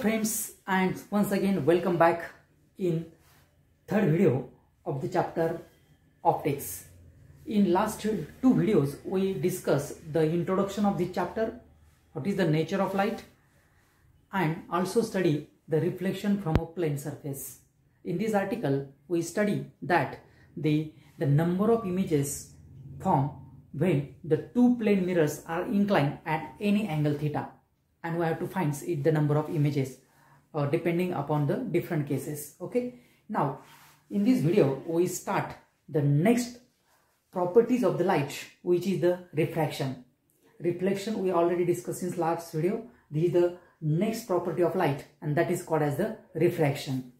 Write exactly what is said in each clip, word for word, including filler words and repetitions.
friends, and once again welcome back in third video of the chapter optics. In last two videos we discussed the introduction of this chapter, what is the nature of light, and also study the reflection from a plane surface. In this article we study that the the number of images formed when the two plane mirrors are inclined at any angle theta, and we have to find it the number of images uh, depending upon the different cases. Okay, now in this video we start the next properties of the light, which is the refraction. Reflection we already discussed in last video. This is the next property of light, and that is called as the refraction.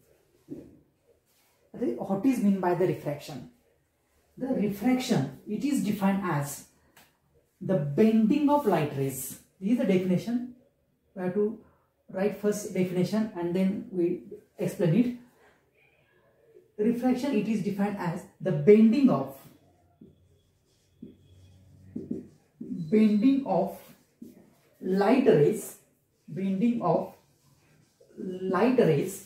What is meant by the refraction? The refraction, it is defined as the bending of light rays. This is the definition. We have to write first definition and then we explain it. Refraction, it is defined as the bending of bending of light rays, bending of light rays.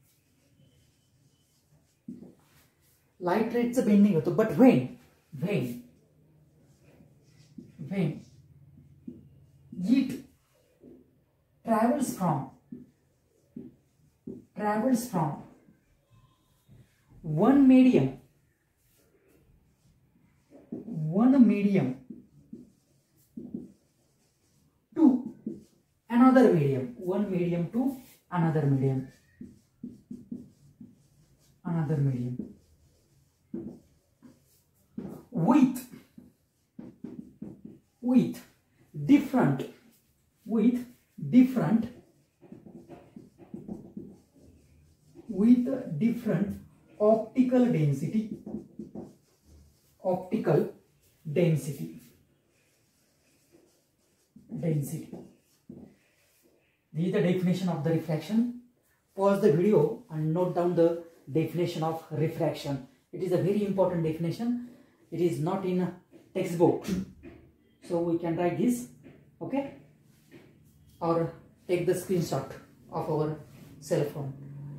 Light rays चं bending होतो, but when when when it travels from travels from one medium one medium to another medium, one medium to another medium, another medium with with different with different with different optical density optical density density. This is the definition of the refraction. Pause the video and note down the definition of refraction. It is a very important definition. It is not in a textbook, so we can write this, okay, or take the screenshot of our cell phone.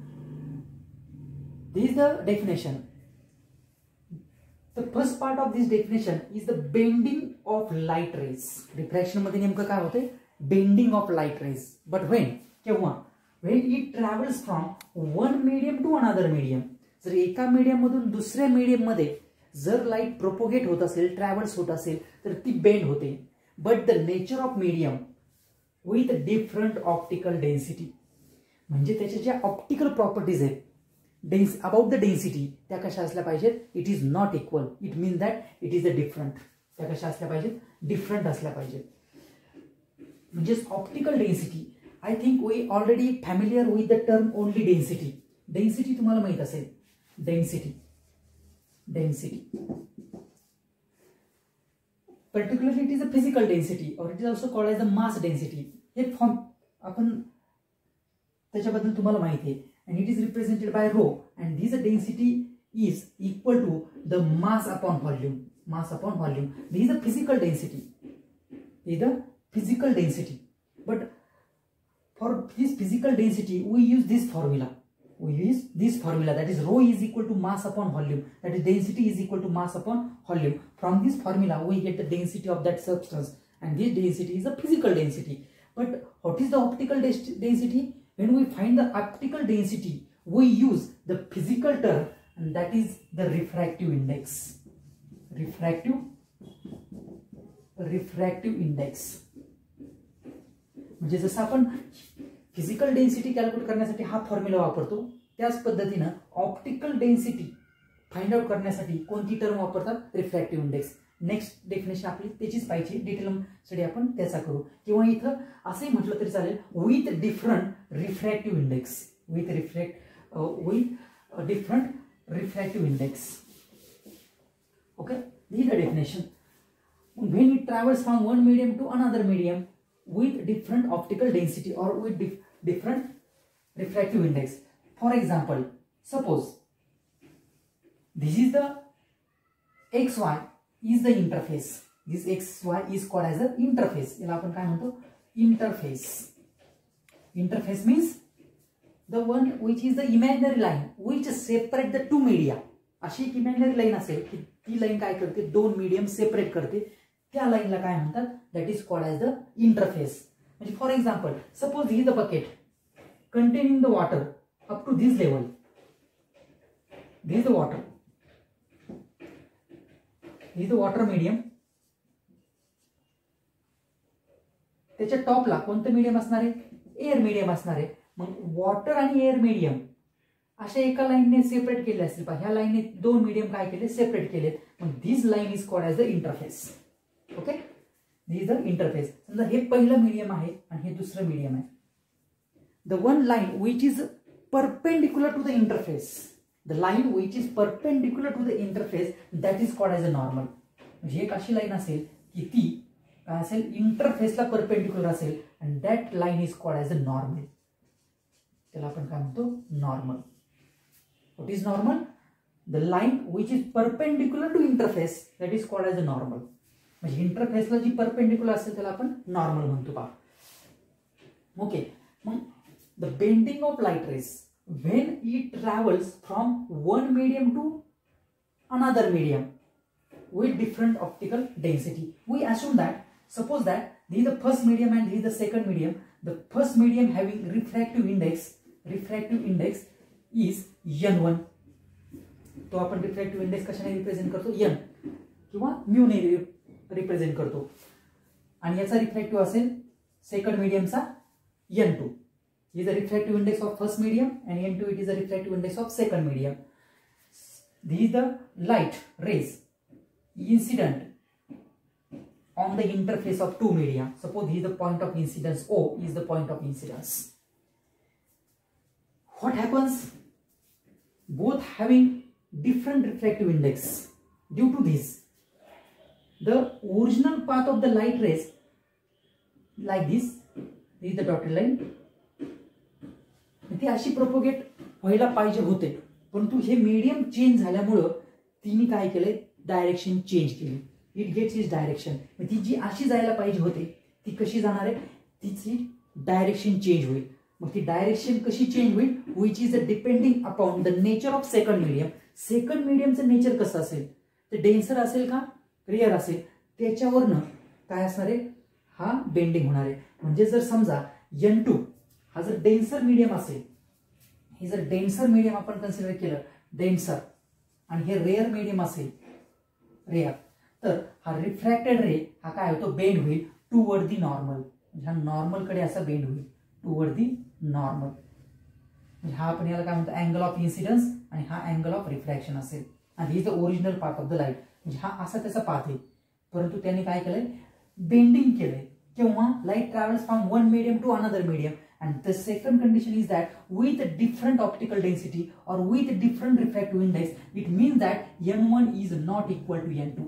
This is the definition. The first part of this definition is the bending of light rays. Refraction मध्ये नेमकं काय होते? Bending of light rays. But when? केव्हा? When it travels from one medium to another medium. जर एका medium मधून दुसऱ्या medium मध्ये जर लाइट प्रोपोगेट होत असेल, ट्रॅव्हल्स होत असेल, तर ती बेंड होते. But the nature of medium with different optical density, म्हणजे त्याच्या ज्या ऑप्टिकल प्रॉपर्टीज आहेत डेन्स अबाउट द डेन्सिटी, त्या कशा असल्या पाहिजेत? It is not equal. It mean that it is a different. त्या कशा असल्या पाहिजेत? डिफरंट असल्या पाहिजेत. म्हणजेच optical density. I think we already familiar with the term only density. Density तुम्हाला माहित असेल. Density density, particularly it is a physical density or it is also called as the mass density. हे form आपण त्याच्याबद्दल तुम्हाला माहिती आहे, and it is represented by rho, and this density is equal to the mass upon volume. Mass upon volume. This is the physical density. This is the physical density. But for this physical density, we use this formula. We use this formula, that is rho is equal to mass upon volume, that is density is equal to mass upon volume. From this formula we get the density of that substance, and this density is the physical density. But what is the optical density? When we find the optical density, we use the physical term, and that is the refractive index. Refractive refractive index. म्हणजे जसं आपण physical density calculate करण्यासाठी हा formula वापरतो, त्याच पद्धतीने optical density find out करण्यासाठी कोणती टर्म वापरतात? Refractive index. नेक्स्ट डेफिनेशन आपली त्याचीच पाहिजे, डिटेल स्टडी आपण त्याचा करू. किंवा इथं असंही म्हटलं तरी चालेल, with different refractive index. With refract with different refractive index. Okay, this the definition. When it travels from one medium to another medium with different optical density or with dif different refractive index. For example, suppose this is the xy is the interface. This xy is called as the interface. याला आपण काय म्हणतो? Interface. Interface means the one which is the imaginary line which separate the two media. अशी एक imaginary line असेल की ती line काय करते, दोन मीडियम सेपरेट करते, त्या लाईनला काय म्हणतात, that is called as the interface. म्हणजे फॉर एक्झाम्पल सपोज ही the bucket containing the water up to this level. This is the water. This is the water medium. त्याच्या टॉपला कोणतं मीडियम असणार आहे, एअर मीडियम असणार आहे. मग वॉटर आणि एअर मीडियम अशा एका लाईनने सेपरेट केले असतील पहा. ह्या लाईनने दोन मीडियम काय केले, सेपरेट केलेत. मग this line is called as the interface. Okay, this is the interface. समजा हे पहिलं मीडियम आहे आणि हे दुसरं मीडियम आहे. The one line which is perpendicular to the interface, the line which is perpendicular to the interface, that is called as a normal. म्हणजे एक अशी लाईन असेल की ती काय असेल, इंटरफेसला परपेंडिक्युलर असेल, and that line is called as a normal. त्याला आपण काय म्हणतो, normal. What is normal? The line which is perpendicular to interface, that is called as a normal. म्हणजे इंटरफेसला जी परपेंडिक्युलर असेल त्याला आपण नॉर्मल म्हणतो पहा. ओके, मग the bending of light rays when it travels from one medium to another medium with different optical density. We assume that, suppose that this is the first medium and this is the second medium. The first medium having refractive index, refractive index is N one. तो आपण refractive index कशाने represent करतो, N किंवा mu ने represent करतो. आणि याचा refractive असेल सेकंड मीडियमचा N two. Is the refractive index of first medium, and N two it is the refractive index of second medium. These are the light rays incident on the interface of two media. Suppose this is the point of incidence, O is the point of incidence. What happens? Both having different refractive index. Due to this, the original path of the light rays, like this, this is the dotted line. ती अशी propagate व्हायला पाहिजे होते, परंतु हे medium change झाल्यामुळं तिने काय केलंय, डायरेक्शन चेंज केली. It gets is direction. ती जी अशी जायला पाहिजे होते ती कशी जाणार आहे, तिची डायरेक्शन चेंज होईल. मग ती डायरेक्शन कशी चेंज होईल, which is depending upon the nature of second medium. Second मीडियमचं नेचर कसं असेल, ते डेन्सर असेल का रेअर असेल, त्याच्यावरनं काय असणार आहे, हा बेंडिंग होणार आहे. म्हणजे जर समजा N two हा जर डेन्सर मीडियम असेल, हे जर डेन्सर मीडियम आपण कन्सिडर केलं डेन्सर, आणि हे रेअर मीडियम असेल रेअर, तर हा रिफ्रॅक्टेड रे हा काय होतो, बेंड होईल टूवर्ड दी नॉर्मल. ह्या नॉर्मल कडे असा बेंड होईल टूवर्ड दी नॉर्मल. म्हणजे हा आपण याला काय म्हणतो, अँगल ऑफ इन्सिडन्स, आणि हा अँगल ऑफ रिफ्रॅक्शन असेल. आणि ही the original path of the light. म्हणजे हा असा त्याचा पाथ आहे, परंतु त्याने काय केलंय, बेंडिंग केलंय. किंवा light travels from one medium to another medium. And the second condition is that with a different optical density or with a different refractive index, it means that N one is not equal to N two.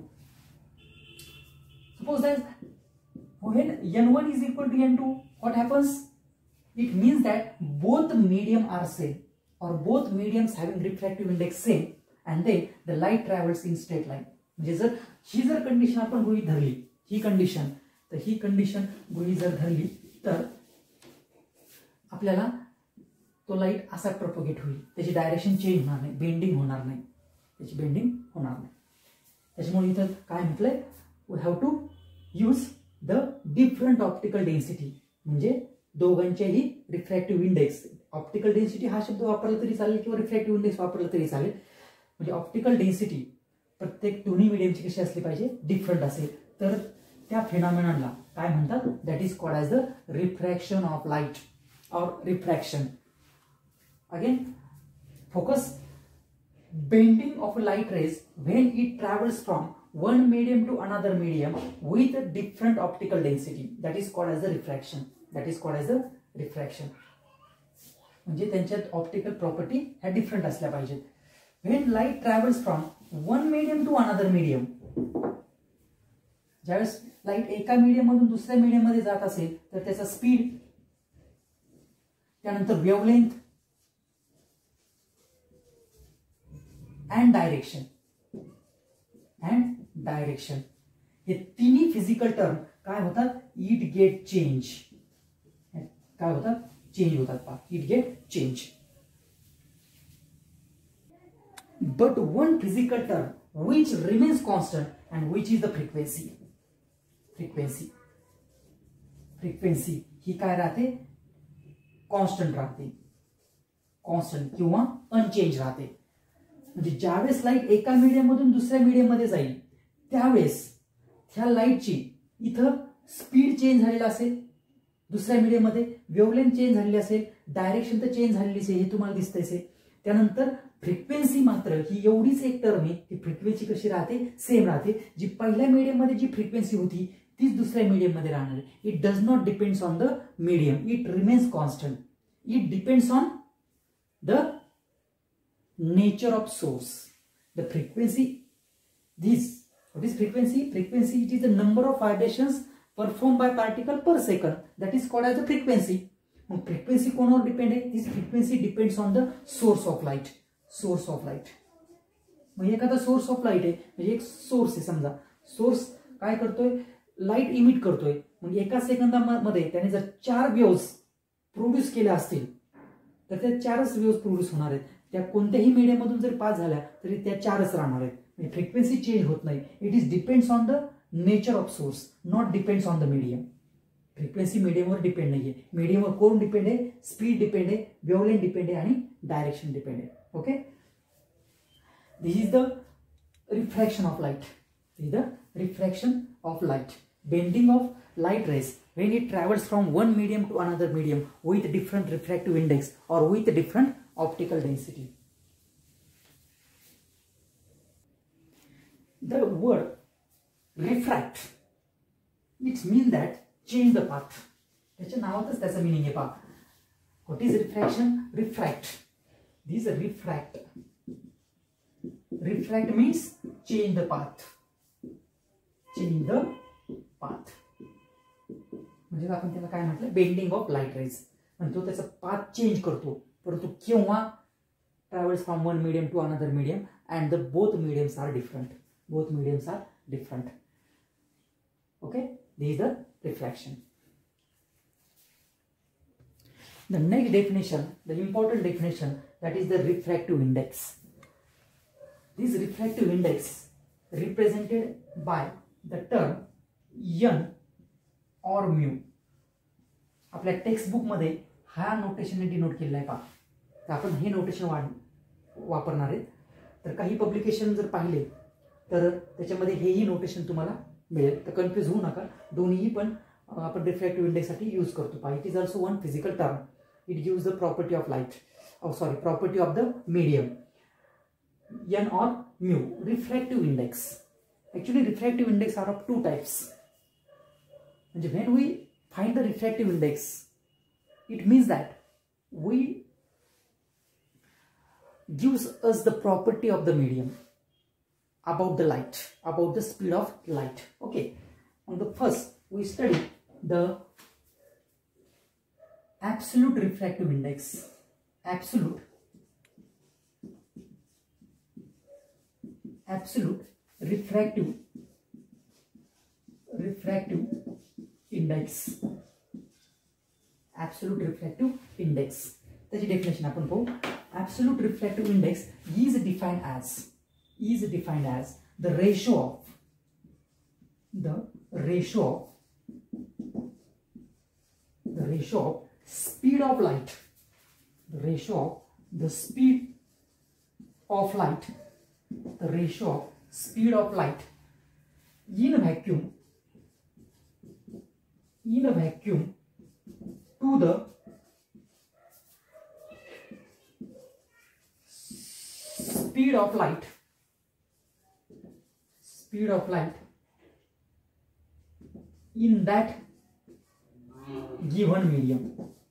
Suppose that when N one is equal to N two, what happens? It means that both medium are same, or both mediums having refractive index same, and then the light travels in straight line. म्हणजे जर ही जर condition आपण गृहीत धरली, ही condition, तर ही condition गृहीत जर धरली तर आपल्याला तो लाईट असा प्रोपोगेट होईल. त्याची डायरेक्शन चेंज होणार नाही, बेंडिंग होणार नाही, त्याची बेंडिंग होणार नाही. त्याच्यामुळे इथं काय म्हटलंय, we have to use the different optical density. म्हणजे दोघांचेही रिफ्रॅक्टिव्ह इंडेक्स, ऑप्टिकल डेन्सिटी हा शब्द वापरला तरी चालेल किंवा रिफ्रॅक्टिव्ह इंडेक्स वापरला तरी चालेल. म्हणजे ऑप्टिकल डेन्सिटी प्रत्येक दोन्ही मीडियमची कशी असली पाहिजे, डिफरंट असेल, तर त्या फिनॉमिननला काय म्हणतात, that is called as the refraction of light or refraction. Again, focus. Bending of light rays when it travels from one medium to another medium with a different optical density, that is called as the refraction. That is called as the refraction. म्हणजे त्यांच्यात optical property ह्या different असल्या पाहिजेत. When light travels from one medium to another medium, ज्यावेळेस light एका medium मधून दुसऱ्या medium मध्ये जात असेल तर त्याचा स्पीड, त्यानंतर wavelength and direction and direction हे तिन्ही फिजिकल टर्म काय होतात, इट गेट चेंज. काय होतात, चेंज होतात पहा, it get change. But one physical term which remains constant and which is the frequency. Frequency frequency ही काय राहते, कॉन्स्टंट राहते, कॉन्स्टंट किंवा अनचेंज राहते. म्हणजे ज्यावेळेस लाईट एका मीडियम मधून दुसऱ्या मीडियम मध्ये जाईल त्यावेळेस ह्या लाईटची इथं स्पीड चेंज झालेला असेल, दुसऱ्या मीडियम मध्ये वेव्हलेंथ चेंज झालेली असेल, डायरेक्शन तर चेंज झालेली असेल, हे तुम्हाला दिसतंय. त्यानंतर फ्रिक्वेन्सी मात्र ही एवढीच एक टर्म आहे की फ्रिक्वेन्सी कशी राहते, सेम राहते. जी पहिल्या मीडियम मध्ये जी फ्रिक्वेन्सी होती तीच दुसऱ्या मीडियम मध्ये राहणार आहे. It does not depends on the medium, it remains constant. It depends on the nature of source. The frequency, this, what is frequency? Frequency, it is the number of vibrations performed by particle per second. That is called as the frequency. मग frequency कोणावर depend आहे? This frequency depends on the source of light. Source of light. मग एखादा source of light आहे, म्हणजे एक source आहे समजा, सोर्स काय करतोय, लाईट इमिट करतोय. मग एका सेकंदामध्ये त्याने जर चार वेव्स प्रोड्यूस केल्या असतील तर त्या चारच वेव्स प्रोड्यूस होणार आहेत. त्या कोणत्याही मीडियम मधून जर पास झाल्या तरी त्या चारच राहणार आहेत. म्हणजे फ्रिक्वेन्सी चेंज होत नाही. It is depends on the nature of source, not depends on the medium. Frequency मीडियमवर डिपेंड नाहीये. मीडियमवर कोण डिपेंड आहे, स्पीड डिपेंड आहे, वेव्हलेंथ डिपेंड आहे आणि डायरेक्शन डिपेंड आहे. Okay, this is the refraction of light. This is the refraction of light, bending of light rays when it travels from one medium to another medium with different refractive index or with different optical density. The word refract, it means that change the path. त्याच्या नावातच त्याचा meaning आहे पहा. What is refraction? Refract. This refract. Refract means change the path. Change the path. म्हणजे आपण त्याला काय म्हटलं, बेंडिंग ऑफ लाईट रेज. आणि तो त्याचा पाथ चेंज करतो, परंतु केव्हा, travels from one medium to another medium and the both mediums are different. Both mediums are different. Okay, this is the refraction. The next definition, the important definition, that is the refractive index. This refractive index represented by the term n or mu. आपल्या textbook मध्ये हा नोटेशनने denote केलेला आहे पहा. तर आपण हे notation वापरणार आहेत. तर काही पब्लिकेशन जर पाहिले तर त्याच्यामध्ये हेही नोटेशन तुम्हाला मिळेल. तर कन्फ्यूज होऊ नका, दोन्हीही पण आपण रिफ्रॅक्टिव्ह इंडेक्स साठी यूज करतो पहा. It is also one physical term. It gives the property of light, oh sorry, property of the medium, n or mu. Refractive index, actually refractive index are of two types. And when we find the refractive index, it means that we gives us the property of the medium about the light, about the speed of light. Okay, on the first we study the absolute refractive index. Absolute, absolute refractive, refractive index, absolute refractive index. त्याची definition आपण पाहू. Absolute refractive index is defined as, is defined as the ratio of, the ratio of, the ratio of speed of light. The ratio of the speed of light, the ratio of speed of light in a vacuum, in a vacuum to the speed of light, speed of light in that given medium.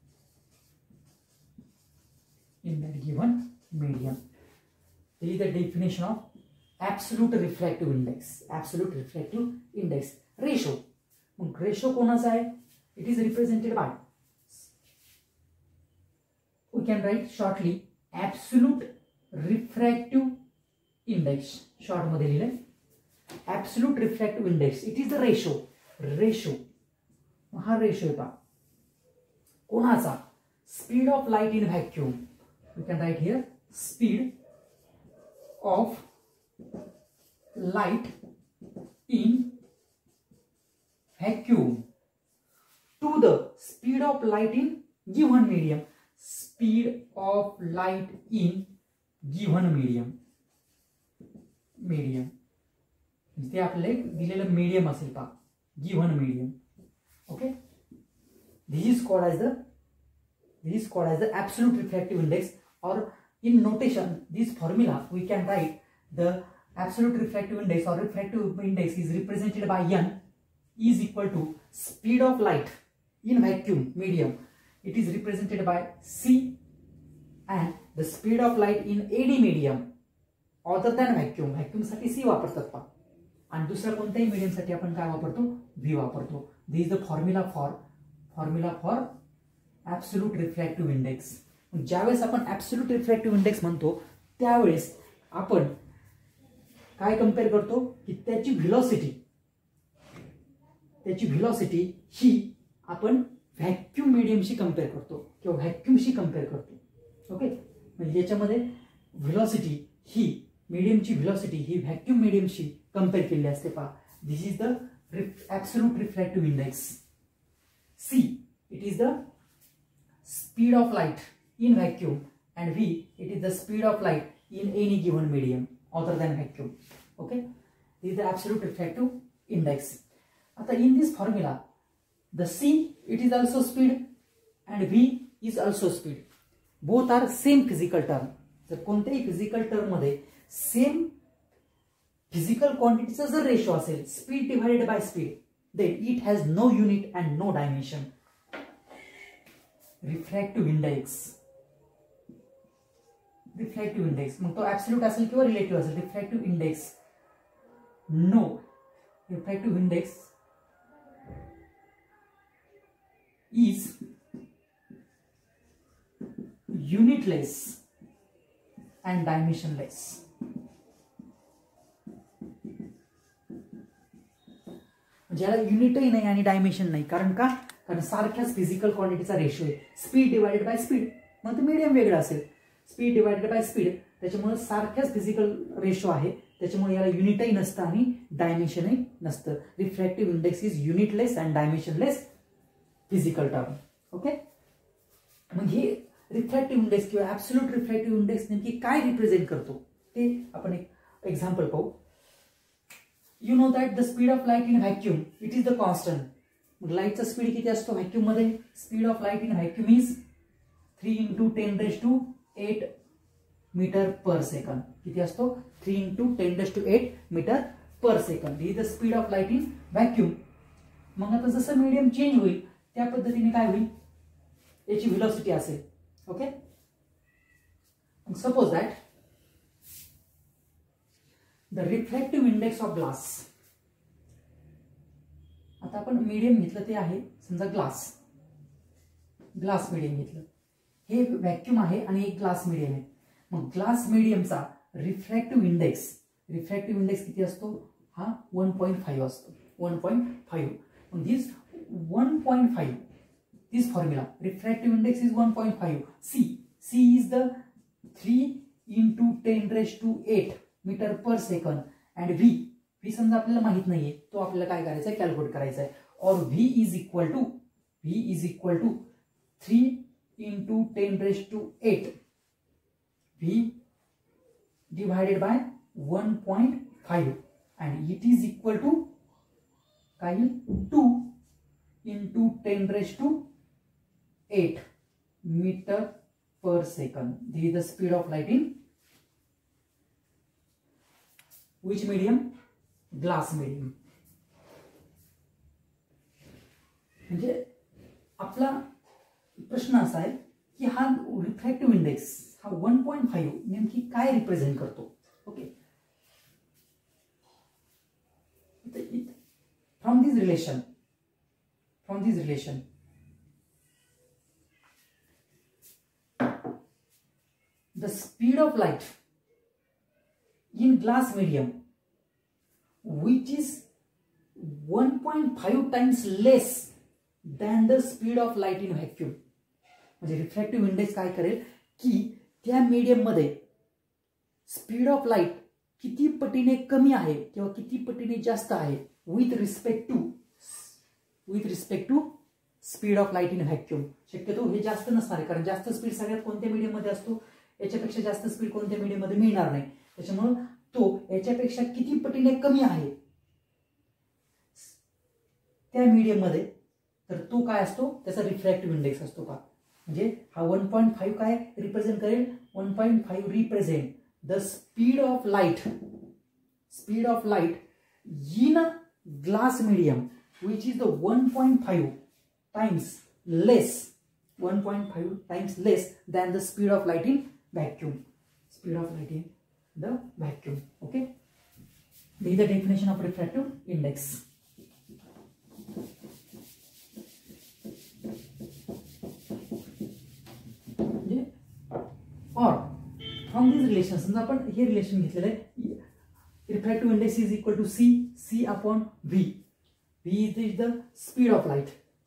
In that given medium. This is the definition of absolute refractive index. Absolute refractive index. Ratio. Ratio कोणाचा आहे? It is represented by, we can write shortly, absolute refractive index. Short मध्ये लिहिले absolute refractive index. It is the ratio. Ratio. हा ratio आहे पहा. कोणाचा? speed of light in vacuum. We can write here speed of light in vacuum to the speed of light in given medium. Speed of light in given medium. medium ते आपल्याला एक दिलेलं medium असेल पहा, given medium. Okay, this is called as the this is called as the absolute refractive index, or in notation this formula we can write the absolute refractive index or refractive index is represented by n is equal to speed of light in vacuum medium. It is represented by c, and the speed of light in any medium other than vacuum. vacuum साठी c वापरतात पहा, आणि दुसऱ्या कोणत्याही medium साठी आपण काय वापरतो, v वापरतो. This is the formula for formula for absolute refractive index. ज्यावेळेस आपण ऍब्सोल्यूट रिफ्रॅक्टिव्ह इंडेक्स म्हणतो त्यावेळेस आपण काय कंपेअर करतो की त्याची व्हेलॉसिटी त्याची व्हेलॉसिटी ही आपण व्हॅक्यूम मीडियमशी कंपेअर करतो किंवा व्हॅक्यूमशी कंपेअर करतो. ओके, म्हणजे याच्यामध्ये व्हेलॉसिटी ही मीडियमची व्हेलॉसिटी ही व्हॅक्यूम मीडियमशी कंपेअर केलेली असते पहा. This is the absolute refractive index. C, it is the speed of light in vacuum, and v, it is the speed of light in any given medium other than vacuum. Okay, this is the absolute refractive index. Now in this formula, the c, it is also speed and v is also speed. Both are same physical term. जर कोणत्याही physical term मध्ये same physical क्वांटिटीचा जर ratio असेल speed divided by speed, then it has no unit and no dimension. Refractive index refractive index मग तो absolute असेल किंवा रिलेटिव्ह असेल. Refractive index no refractive index is unitless and dimensionless. ज्याला युनिटही नाही आणि डायमेन्शन नाही. कारण का, कारण सारख्याच फिजिकल क्वांटिटीचा रेशो आहे. स्पीड डिवाइडेड बाय स्पीड, मग तो मीडियम वेगळा असेल. स्पीड डिवाइडेड बाय स्पीड, त्याच्यामुळे सारख्याच फिजिकल रेशो आहे, त्याच्यामुळे याला युनिटही नसतं आणि डायमेन्शनही नसतं. Refractive index is unitless and dimensionless physical term. Okay, मग हे रिफ्रॅक्टिव्ह इंडेक्स किंवा ऍब्सोल्यूट रिफ्रॅक्टिव्ह इंडेक्स नेमकी काय रिप्रेझेंट करतो ते आपण एक एक्झाम्पल पाहू. You know that the speed of light in vacuum it is the constant. मग लाईटचा स्पीड किती असतो व्हॅक्यूम मध्ये? Speed of light in vacuum is three into ten raise to eight metre per second. किती असतो? Three into ten raise to eight metre per second. ही the speed of light in vacuum. मग आता जसं medium change होईल त्या पद्धतीने काय होईल, याची व्हेलॉसिटी असेल. Okay, suppose that the refractive index of glass. आता आपण मीडियम घेतलं ते आहे समजा ग्लास. ग्लास मीडियम घेतलं, हे व्हॅक्यूम आहे आणि एक ग्लास मीडियम आहे. मग ग्लास मीडियमचा रिफ्रॅक्टिव्ह इंडेक्स रिफ्रॅक्टिव्ह इंडेक्स किती असतो? हा वन पॉईंट फाईव्ह असतो. One point five. मग this one point five this formula refractive index is one point five. C C is the three into ten raise to eight metre per second. And V V समजा आपल्याला माहित नाहीये, तो आपल्याला काय करायचा आहे, कॅल्क्युलेट करायचा आहे. और V is equal to V is equal to three into ten raise to eight V divided by one point five and it is equal to काय two into ten raise to eight metre per second. This is the speed of light in which medium? Glass medium. म्हणजे आपला प्रश्न असा आहे की हा refractive index हा one point five नेमकी काय रिप्रेझेंट करतो. Okay, from this relation from this relation the speed of light in glass medium which is one point five times less than the speed of light in vacuum. म्हणजे refractive index काय करेल की त्या medium मध्ये speed of light किती पटीने कमी आहे किंवा किती पटीने जास्त आहे with respect to with respect to speed of light in vacuum. शक्यतो हे जास्त नसणार आहे, कारण जास्त स्पीड सगळ्यात कोणत्या मीडियम मध्ये असतो, याच्यापेक्षा जास्त स्पीड कोणत्या मीडियम मध्ये मिळणार नाही. त्याच्यामुळे तो याच्यापेक्षा किती पटीने कमी आहे त्या मीडियम मध्ये, तर तो काय असतो, त्याचा रिफ्रॅक्टिव्ह इंडेक्स असतो का. म्हणजे हा वन पॉईंट फाईव्ह काय रिप्रेझेंट करेल, one point five represent the speed of light speed of light in a glass medium which is the one point five times less one point five times less than the speed of light in vacuum speed of light in the vacuum. Okay, this is the definition of refractive index. or from these relations समजा आपण हे relation घेतलेलं आहे, refractive index is equal to c c upon v. V is the speed of light.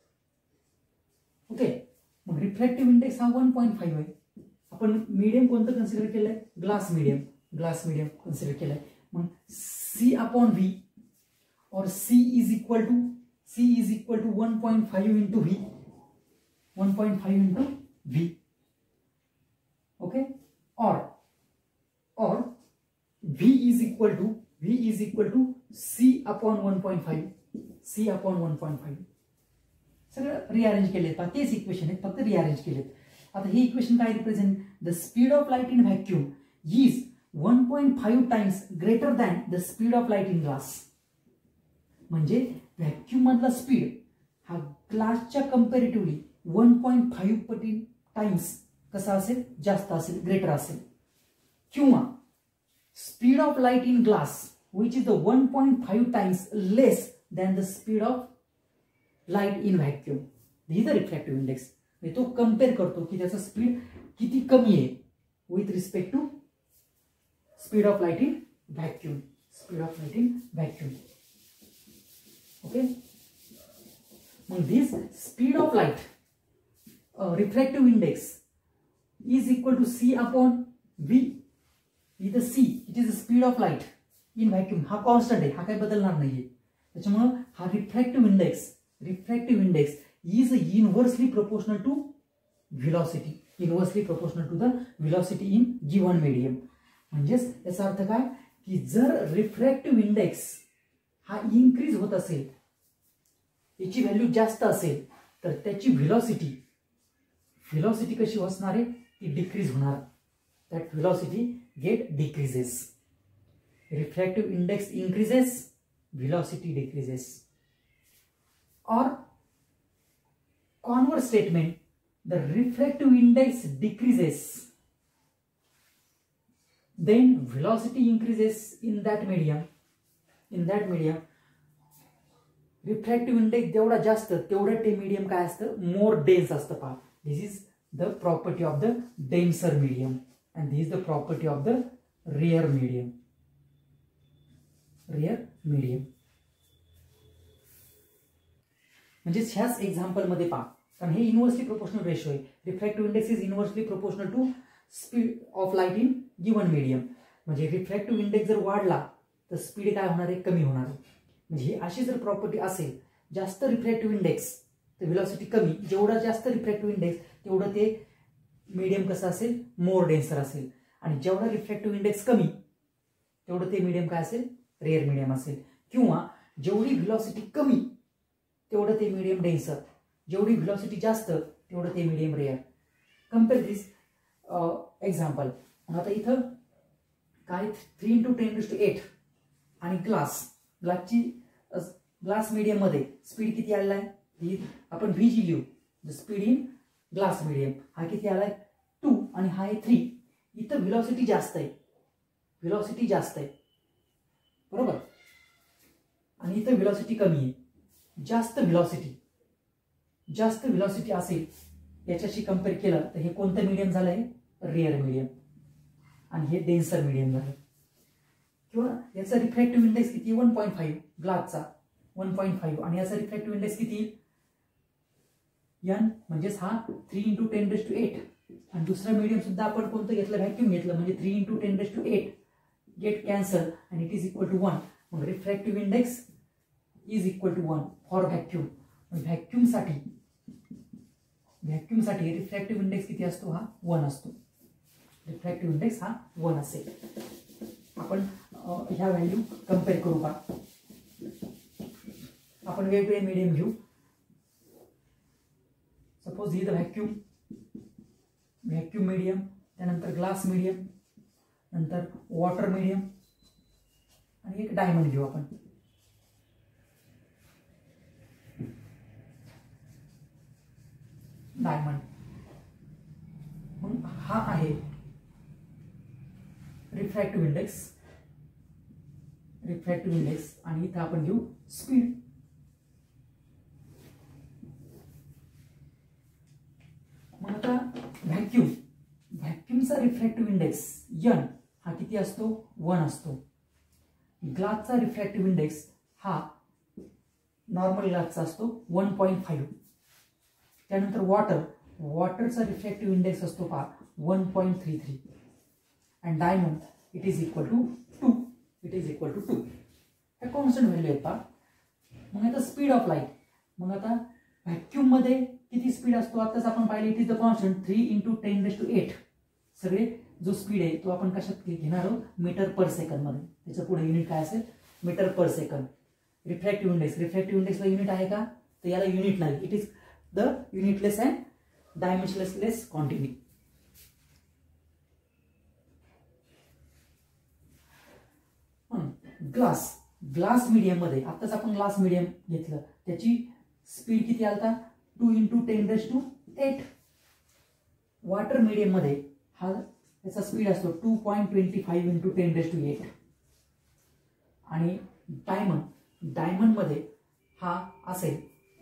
Okay, मग refractive index हा one point five आहे. आपण medium कोणतं कन्सिडर केलंय, glass medium glass medium consider केलंय. मग सी अपॉन व्ही और C is equal to C is equal to one point five into V one point five into V. Okay, और और V is equal to V is equal to C upon one point five C upon one point five. सगळं rearrange केलेत, तेच equation आहेत, फक्त rearrange केलेत. आता हे इक्वेशन काय represent, the speed of light in vacuum is one point five times greater than the speed of light in glass. म्हणजे व्हॅक्यूम मधला स्पीड हा ग्लासच्या कंपॅरेटिव्हली वन पॉईंट फाईव्ह पटी टाइम्स कसा असेल, जास्त असेल, ग्रेटर असेल. किंवा speed of light in glass which is the one point five times less than the speed of light in vacuum. This is the refractive index. तो compare करतो की त्याचा स्पीड किती कमी आहे with respect to speed of light in vacuum speed of light in vacuum. Okay, मग this speed of light refractive index is equal to C upon V. इथं C it is the speed of light in vacuum, हा constant आहे, हा काही बदलणार नाहीये. त्याच्यामुळे हा refractive index refractive index is inversely proportional to velocity inversely proportional to the velocity in given medium. म्हणजेच याचा अर्थ काय की जर रिफ्रॅक्टिव्ह इंडेक्स हा इन्क्रीज होत असेल, याची व्हॅल्यू जास्त असेल, तर त्याची व्हेलॉसिटी व्हेलॉसिटी कशी असणार आहे, ती डिक्रीज होणार. That velocity get decreases. Refractive index increases, velocity decreases. Or converse statement, the refractive index decreases, then velocity increases in that medium. In that medium, refractive index जेवढा जास्त तेवढं ते medium काय असतं, more dense असतं. पहा, this is the property of the denser medium and this is the property of the rare medium. Rare medium. म्हणजे ह्याच एक्झाम्पल मध्ये पहा, कारण हे इनव्हर्सली प्रोपोर्शनल रेशो आहे. Refractive index is inversely proportional to speed of light in given medium. म्हणजे refractive index जर वाढला तर स्पीड काय होणार आहे, कमी होणार आहे. म्हणजे अशी जर प्रॉपर्टी असेल, जास्त रिफ्रॅक्टिव्ह इंडेक्स तर व्हेलॉसिटी कमी, जेवढा जास्त रिफ्रॅक्टिव्ह इंडेक्स तेवढं ते मीडियम कसं असेल, मोर डेन्सर असेल. आणि जेवढा रिफ्रॅक्टिव्ह इंडेक्स कमी तेवढं ते मीडियम काय असेल, रेअर मीडियम असेल. किंवा जेवढी व्हेलॉसिटी कमी तेवढं ते मीडियम डेन्सर, जेवढी व्हेलॉसिटी जास्त तेवढं ते medium rare. Compare this example. आता इथं काय three into ten to eight आणि ग्लास ग्लासची ग्लास मीडियम मध्ये स्पीड किती आलेला आहे, आपण व्ही जी लिहू, the speed in glass medium हा किती आलाय टू आणि हा आहे थ्री. इथं व्हेलॉसिटी जास्त आहे, व्हेलॉसिटी जास्त आहे बरोबर, आणि इथं व्हेलॉसिटी कमी आहे. जास्त व्हेलॉसिटी जास्त व्हेलॉसिटी असेल याच्याशी कंपेअर केलं तर हे कोणतं मीडियम झालंय, रेअर मीडियम, आणि हे डेन्सर मीडियम झालं. किंवा याचा रिफ्रॅक्टिव्ह इंडेक्स किती, वन पॉईंट फाईव्ह ग्लासचा वन पॉईंट फाईव्ह, आणि याचा रिफ्रॅक्टिव्ह इंडेक्स किती एन म्हणजेच हा three into ten raise to eight, आणि दुसरं मीडियम सुद्धा आपण कोणतं घेतलं, व्हॅक्यूम घेतलं, म्हणजे three into ten raise to eight get cancel आणि it is equal to one. मग refractive index is equal to one for vacuum. Vacuum साठी व्हॅक्यूम साठी रिफ्रॅक्टिव्ह इंडेक्स किती असतो, हा वन असतो. रिफ्रॅक्टिव्ह इंडेक्स हा वन असेल. आपण ह्या व्हॅल्यू कम्पेअर करू का, आपण वेगवेगळे मीडियम घेऊ. सपोज ही द व्हॅक्यूम व्हॅक्यूम मीडियम, त्यानंतर ग्लास मीडियम, नंतर वॉटर मीडियम आणि एक डायमंड घेऊ आपण. डायमंड मग हा आहे रिफ्रॅक्टिव्ह इंडेक्स रिफ्रॅक्टिव्ह इंडेक्स आणि इथं आपण घेऊ स्पीड. मग आता व्हॅक्यूम व्हॅक्यूमचा रिफ्रॅक्टिव्ह इंडेक्स एन हा किती असतो, वन असतो. ग्लासचा रिफ्रॅक्टिव्ह इंडेक्स हा नॉर्मल ग्लासचा असतो वन पॉईंट फाईव्ह. त्यानंतर वॉटर वॉटरचा रिफ्रॅक्टिव्ह इंडेक्स असतो पहा one point three three. And diamond it is equal to two it is equal to two. ह्या कॉन्स्टंट व्हॅल्यू आहेत पहा. मग आता स्पीड ऑफ लाईट, मग आता व्हॅक्यूम मध्ये किती स्पीड असतो, आताच आपण पाहिले it is the constant three into ten raise to eight. सगळे जो स्पीड आहे तो आपण कशात घेणार आहोत, मीटर पर सेकंड मध्ये. त्याच्या पुढे युनिट काय असेल, metre per second. Refractive index refractive इंडेक्सला युनिट आहे का, तर याला युनिट नाही. It is the unitless and dimensionless quantity. Glass glass medium मध्ये आताच आपण ग्लास मीडियम घेतलं, त्याची स्पीड किती आलता, two into ten raise to eight. Water medium मध्ये हा त्याचा स्पीड असतो two point twenty five into ten raise to eight. आणि डायमंड डायमंड मध्ये हा असेल,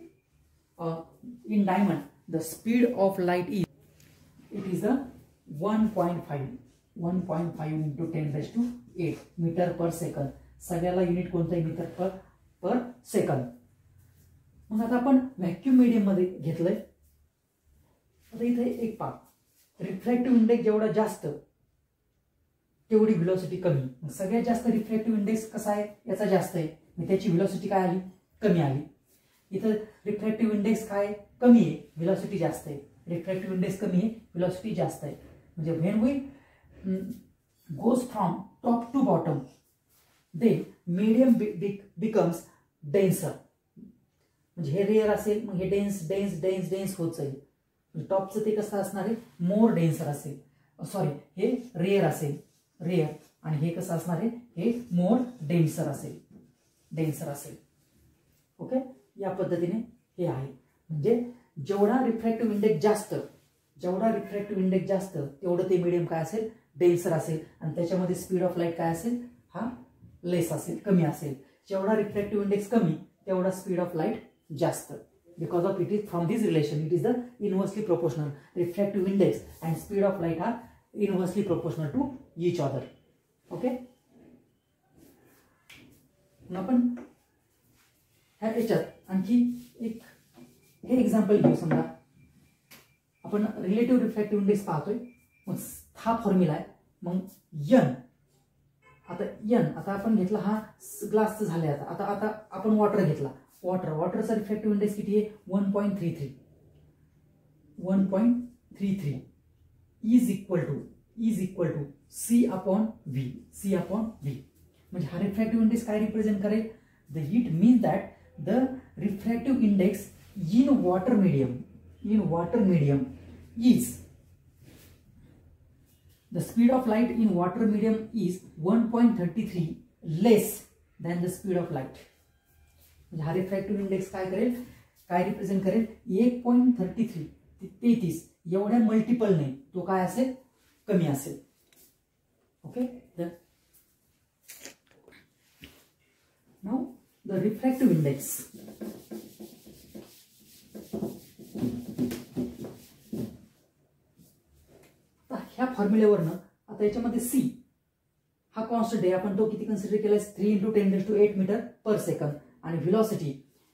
in diamond the speed of light is it is the one point five one point five into ten raise to eight metre per second. सगळ्याला unit कोणतं आहे, metre पर per second. मग आता आपण व्हॅक्यूम मीडियम मध्ये घेतलंय. आता इथे एक पार्ट, रिफ्रॅक्टिव्ह इंडेक्स जेवढा जास्त तेवढी व्हेलॉसिटी कमी. सगळ्यात जास्त रिफ्रॅक्टिव्ह इंडेक्स कसा आहे, याचा जास्त आहे, मग त्याची व्हेलॉसिटी काय आली, कमी आली. इथं रिफ्रॅक्टिव्ह इंडेक्स काय, कमी आहे, व्हेलॉसिटी जास्त आहे. रिफ्रॅक्टिव्ह इंडेक्स कमी आहे, व्हेलॉसिटी जास्त आहे. म्हणजे when we goes from top to bottom then medium becomes denser. म्हणजे हे रेअर असेल, मग हे डेन्स डेन्स डेन्स डेन्स होत जाईल. टॉपचं ते कसं असणार आहे, मोर डेन्सर असेल. सॉरी, हे रेअर असेल रेअर आणि हे कसं असणार आहे, हे मोर डेन्सर असेल डेन्सर असेल. ओके, या पद्धतीने हे आहे. म्हणजे जेवढा रिफ्रॅक्टिव्ह इंडेक्स जास्त जेवढा रिफ्रॅक्टिव्ह इंडेक्स जास्त तेवढं ते मीडियम काय असेल, डेन्सर असेल. आणि त्याच्यामध्ये स्पीड ऑफ लाईट काय असेल, हा लेस असेल, कमी असेल. जेवढा रिफ्रॅक्टिव्ह इंडेक्स कमी तेवढा स्पीड ऑफ लाईट जास्त. Because of it is from this relation, it is the inversely proportional. Refractive index and speed of light are inversely proportional to each other. Okay. मग आपण ह्या याच्यात आणखी एक हे एक्झाम्पल घेऊ. समजा आपण रिलेटिव्ह रिफ्रॅक्टिव्ह इंडेक्स पाहतोय. मग हा फॉर्म्युला आहे. मग एन आता एन आता आपण घेतला, हा ग्लासचं झालंय. आता आता आता आपण वॉटर घेतला. वॉटर वॉटरचा रिफ्रॅक्टिव्ह इंडेक्स किती आहे, one point three three one point three three is equal to is equal to C upon V C upon V. म्हणजे हा रिफ्रॅक्टिव्ह इंडेक्स काय रिप्रेझेंट करेल, the it means that the refractive index in water medium in water medium is the speed of light in water medium is one point thirty three less than the speed of light. हा refractive index काय करेल, काय represent करेल, एक point thirty three तेहतीस एवढ्या multiple नाही, तो काय असेल, कमी असेल. Okay. Now the refractive index ह्या फॉर्म्युल्यावरनं आता याच्यामध्ये सी हा कॉन्स्टंट आहे. आपण तो किती कन्सिडर केलाय, three into ten raise to eight metre per second. आणि व्हेलॉसिटी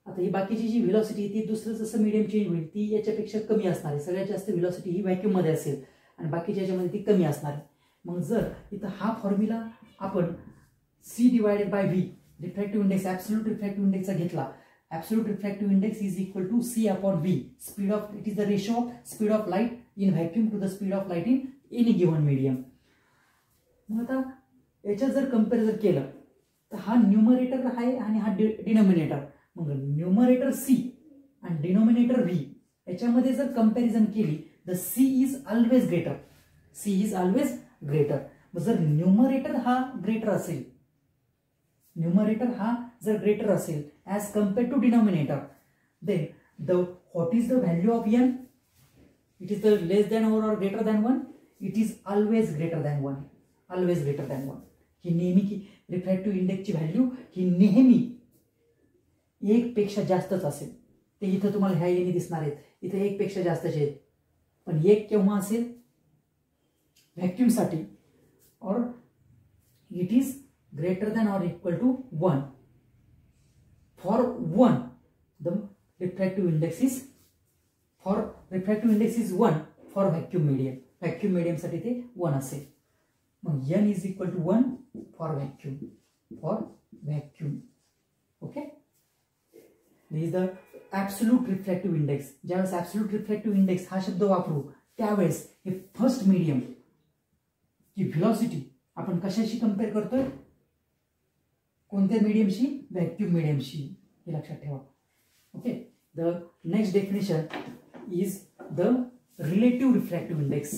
आता ही बाकीची जी व्हेलॉसिटी ती दुसरं जसं मीडियम चेंज होईल ती याच्यापेक्षा कमी असणार आहे. सगळ्यात जास्त व्हेलॉसिटी ही व्हॅक्यूम मध्ये असेल आणि बाकीच्या याच्यामध्ये ती कमी असणार आहे. मग जर इथं हा फॉर्म्युला आपण C divided by V refractive index absolute refractive इंडेक्सचा घेतला. Absolute refractive index is equal to C upon V. Speed of it is the ratio of speed of light in vacuum to the speed of light in any given medium. मग आता याच्यात जर comparison केलं तर हा numerator आहे आणि हा डिनॉमिनेटर. मग न्यूमरेटर सी आणि डिनॉमिनेटर व्ही याच्यामध्ये जर कम्पॅरिझन केली तर C is always greater. C is always greater. मग जर न्यूमरेटर हा ग्रेटर असेल न्यूमरेटर हा जर ग्रेटर असेल as compared to denominator then the what is the value of N. It is the less than or greater than one. It is always greater than one. Always greater than one. ही नेहमी की refractive इंडेक्सची value ही नेहमी एक पेक्षा जास्तच असेल. ते इथं तुम्हाला ह्या येणे दिसणार आहेत. इथं एक पेक्षा जास्तच आहेत. पण एक केव्हा असेल व्हॅक्यूमसाठी or it is greater than or equal to one. For one, the refractive index is for refractive index is one for vacuum medium. Vacuum medium साठी ते one असेल. मग n is equal to one for vacuum. For vacuum. Okay. This is the absolute refractive index. ज्यावेळेस absolute refractive index हा शब्द वापरू त्यावेळेस हे फर्स्ट मीडियम की व्हेलॉसिटी आपण कशाशी कंपेअर करतोय. कोणत्या मीडियमशी. व्हॅक्यूम मीडियमशी. हे लक्षात ठेवा. Okay. The next definition is the relative refractive index.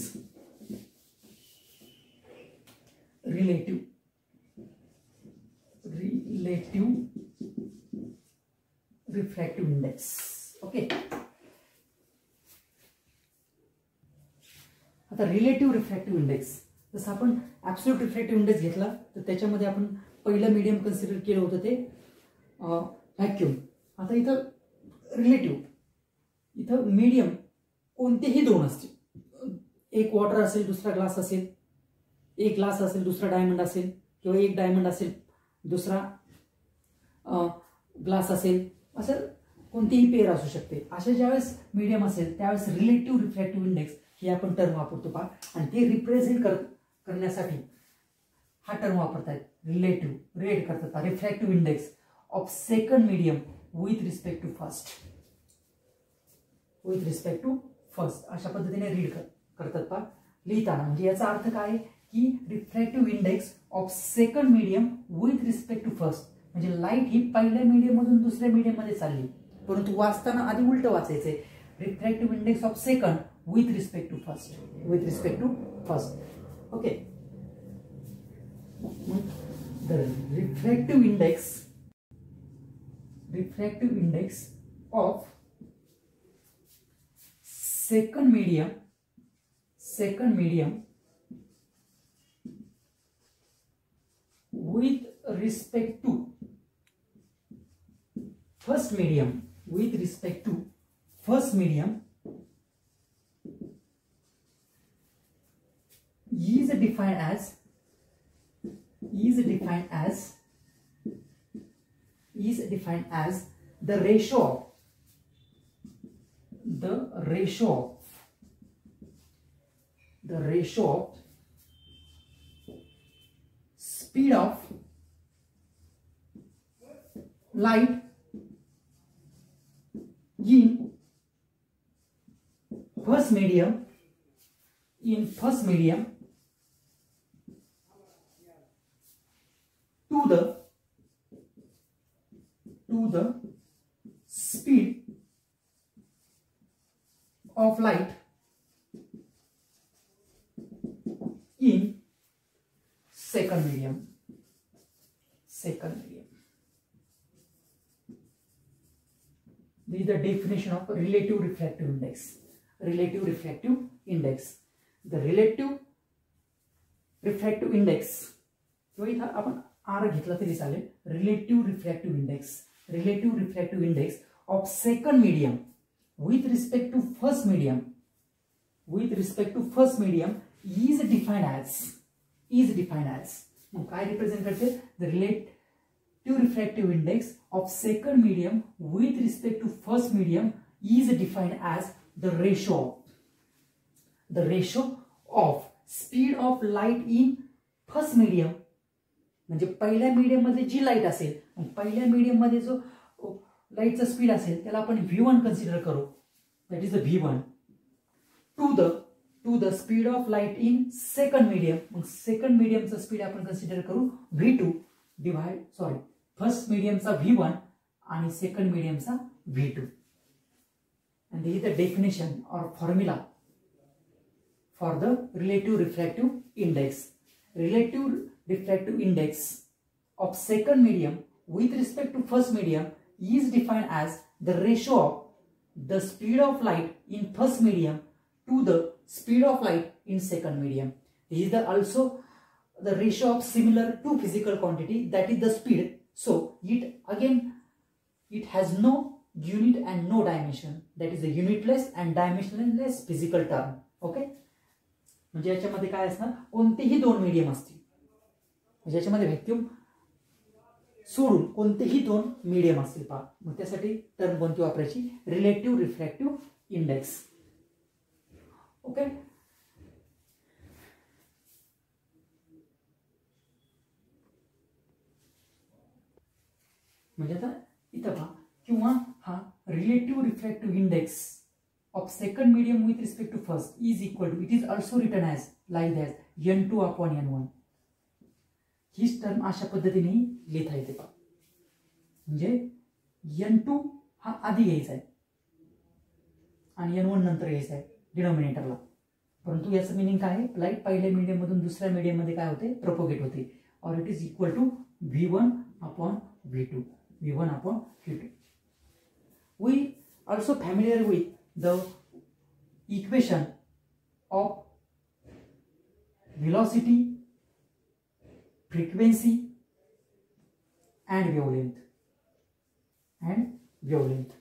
Relative relative refractive index. Okay. आता रिलेटिव्ह रिफ्रॅक्टिव्ह इंडेक्स जसं आपण ऍब्सोल्यूट रिफ्रॅक्टिव्ह इंडेक्स घेतला तर त्याच्यामध्ये आपण पहिलं मीडियम कन्सिडर केलं होतं ते व्हॅक्यूम. आता इथं रिलेटिव्ह इथं मीडियम कोणतेही दोन असतील. एक वॉटर असेल दुसरा ग्लास असेल. एक ग्लास असेल दुसरा डायमंड असेल किंवा एक डायमंड असेल दुसरा ग्लास असेल. असं कोणतीही पेअर असू शकते. अशा ज्यावेळेस मीडियम असेल त्यावेळेस रिलेटिव्ह रिफ्रॅक्टिव्ह इंडेक्स ही आपण टर्म वापरतो पहा. आणि ते रिप्रेझेंट कर करण्यासाठी हा टर्म वापरतायत. रिलेटिव्ह रिलेट करतात refractive index of second medium with respect to first. With respect to first अशा पद्धतीने रीड करतात पहा लिहिताना. म्हणजे याचा अर्थ काय की refractive index of second medium with respect to first. म्हणजे लाईट ही पहिल्या मीडियम मधून दुसऱ्या मीडियम मध्ये चालली परंतु वाचताना आधी उलट वाचायचंय. Refractive index of second with respect to first. With respect to first. Okay. The refractive index refractive index of second medium second medium with respect to first medium with respect to first medium is defined as is defined as is defined as the ratio of the ratio of the ratio of speed of light in first medium in first medium to the to the speed of light in second medium. Second medium. This is the definition of relative refractive index. Relative refractive index. The relative refractive index. तो इथं आपण R घेतला तरी चालेल. Relative refractive index. Relative refractive index of second medium with respect to first medium with respect to first medium is defined as is defined as. मग काय represent करते. The relate relative refractive index of second medium with respect to first medium is defined as the ratio the ratio of speed of light in first medium, म्हणजे पहिल्या medium मध्ये जी light असेल, पहिल्या medium मध्ये जो लाईटचा speed असेल त्याला आपण व्ही वन कन्सिडर करू, that is the V one to the to the speed of light in second medium, मग सेकंड मीडियमचा स्पीड आपण कन्सिडर करू V two divide sorry first मीडियमचा व्ही वन आणि सेकंड मीडियमचा V two. And this is the definition or formula for the relative refractive index. Relative refractive index of second medium with respect to first medium is defined as the ratio of the speed of light in first medium to the speed of light in second medium. This is the also the ratio of similar to physical quantity, that is the speed. So it again it has no unit and no dimension, that is a unitless and dimensionless physical term. Okay, म्हणजे याच्यामध्ये काय असणार, कोणतेही दोन medium असतील, म्हणजे याच्यामध्ये vacuum सोडून कोणतेही दोन मीडियम असतील पहा, मग त्यासाठी टर्म कोणती वापरायची, रिलेटिव्ह रिफ्रॅक्टिव्ह इंडेक्स. ओके, म्हणजे आता इथं पहा, किंवा हा relative refractive index of second medium with respect to first is equal to, it is also written as like that N two upon N one. हीच टर्म अशा पद्धतीने लिहिता येते पहा, म्हणजे एन टू हा आधी यायचा आहे आणि एन वन नंतर यायचा आहे डिनॉमिनेटरला, परंतु याचं मिनिंग काय आहे, लाईट पहिल्या मीडियम मधून दुसऱ्या मीडियम मध्ये काय होते, प्रोपोगेट होते, or it is equal to V one upon V two, V one upon V two. We also familiar with the equation of velocity, frequency and wavelength and wavelength.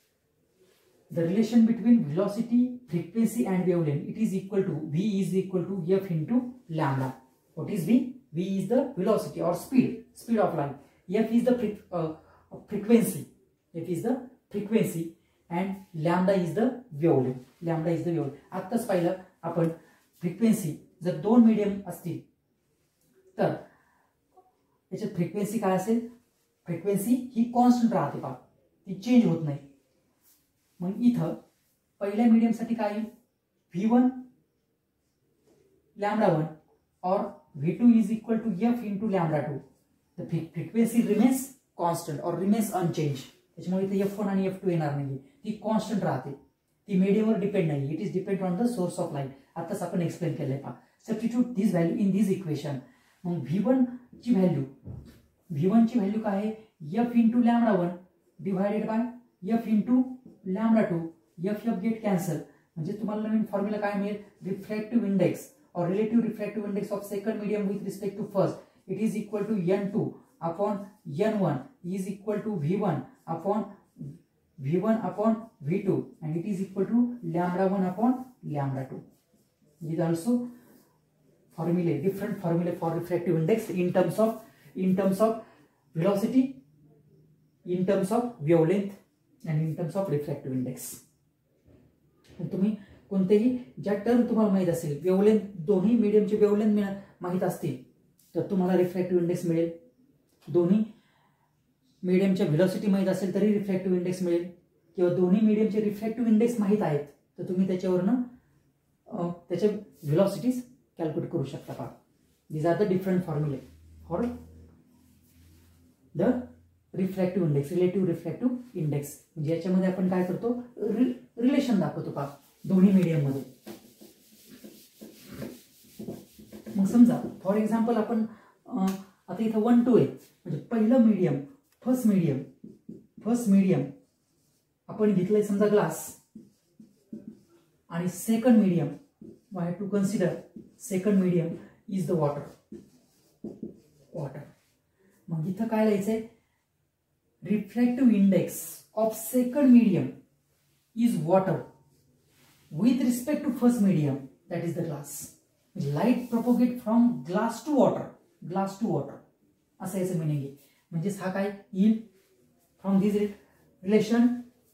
The relation between velocity, frequency and wavelength, it is equal to V is equal to F into lambda. What is V? V is the velocity or speed, speed of light. F is the uh, frequency, F is the frequency and lambda is the wavelength, lambda is the wavelength. आत्ताच पाहिलं आपण frequency, जर दोन medium असतील तर याच्यात frequency काय असेल, फ्रिक्वेन्सी ही कॉन्स्टंट राहते पहा, ती चेंज होत नाही. मग इथं पहिल्या मीडियम साठी काय V one lambda one or V two is equal to F into lambda two. The frequency remains constant or remains unchanged. त्याच्यामुळे इथे एफ वन आणि एफ टू येणार नाही, ती कॉन्स्टंट राहते, ती मीडियमवर डिपेंड नाही, it is depend on the source of light. आताच आपण एक्सप्लेन केलंय पहा. Substitute this value in this equation. मग व्ही वन ची व्हॅल्यू, व्ही वन ची व्हॅल्यू काय आहे, F into lambda one divided by F into lambda two, F F get cancel, म्हणजे तुम्हाला नवीन फॉर्म्युला काय मिळेल, refractive index or relative refractive index of second medium with respect to first, it is equal to N two upon N one is equal to V one upon V one upon V two and it is equal to lambda one upon lambda two. These also formulae, different formulae for refractive index in terms of in terms of velocity, in terms of wavelength and in terms of refractive index. तुम्ही कोणतेही ज्या term तुम्हाला माहित असेल, wavelength दोन्ही मीडियमचे wavelength माहित असतील तर तुम्हाला रिफ्रॅक्टिव्ह इंडेक्स मिळेल. दोन्ही मीडियमच्या व्हेलॉसिटी माहित असेल तरी रिफ्रॅक्टिव्ह इंडेक्स मिळेल, किंवा दोन्ही मीडियमचे रिफ्रॅक्टिव्ह इंडेक्स माहित आहेत तर तुम्ही त्याच्यावरनं त्याच्या व्हेलॉसिटीज कॅल्क्युलेट करू शकता पहा. दीज आर द डिफरंट फॉर्म्युले for the refractive index, relative refractive index. म्हणजे याच्यामध्ये आपण काय करतो, रिलेशन दाखवतो पहा दोन्ही मीडियम मध्ये. मग समजा फॉर एक्झाम्पल आपण आता इथं वन टू आहे, म्हणजे पहिलं medium, first medium first medium आपण घेतलंय समजा ग्लास, आणि second medium why to consider second medium is the water water. मग इथं काय लिहायचंय, refractive index of second medium is water with respect to first medium, that is the glass. Light propagate from glass to water, glass to water असं याचं meaning आहे. म्हणजेच हा काय येईल फ्रॉम दिस रिलेशन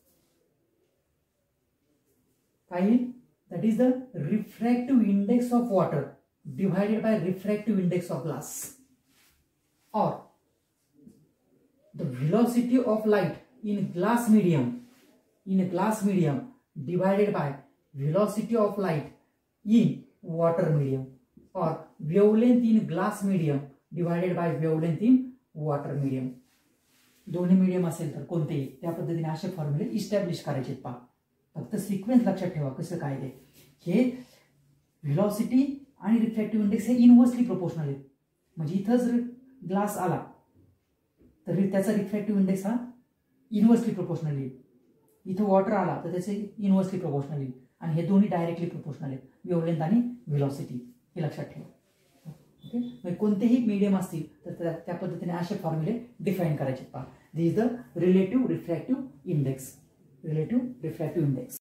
काय येईल that is the refractive index of water divided by refractive index of glass or the velocity of light in glass medium in a glass medium divided by velocity of light in water medium or wavelength in glass medium divided by wavelength in water medium. दोन्ही medium असेल तर कोणतेही त्या पद्धतीने असे फॉर्म्युले establish करायचे पहा. फक्त सिक्वेन्स लक्षात ठेवा कसं काय ते. हे व्हेलॉसिटी आणि रिफ्रॅक्टिव्ह इंडेक्स हे इनव्हर्सली प्रोपोर्शनल आहेत. म्हणजे इथं जर ग्लास आला तर त्याचा रिफ्रॅक्टिव्ह इंडेक्स हा इनव्हर्सली प्रोपोर्शनल येईल. इथं वॉटर आला तर त्याचे इनव्हर्सली प्रोपोर्शनल येईल. आणि हे दोन्ही डायरेक्टली प्रोपोर्शनल आहेत वेवलेंथ आणि व्हेलॉसिटी. हे लक्षात ठेवा. ओके म्हणजे कोणतेही मीडियम असतील तर त्या पद्धतीने असे फॉर्म्युले डिफाईन करायचे पहा. This is the relative refractive index. Relative refractive index